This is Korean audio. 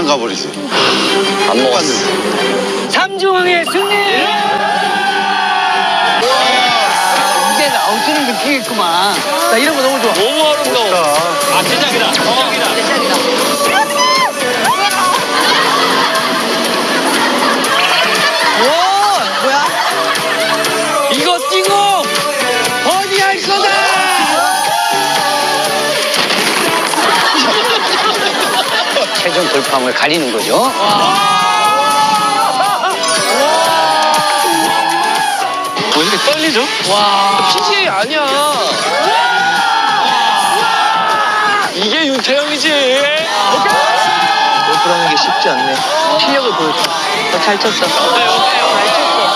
가버리지. 안 먹었어. 삼중왕의 승리! 이제 나오시는 느낌이겠구만. 나 이런 거 너무 좋아. 너무 아름다워. 아, 제작이다. 제작이다. 뭐야? 이거 뛰고 어디 할 거다! 최종 돌파함을 가리는 거죠. 왜 이렇게 떨리죠? 와. PJ 아니야. 이게 윤태영이지. 돌파하는 게 쉽지 않네. 실력을 보여줘. 잘 쳤어. 잘 쳤어.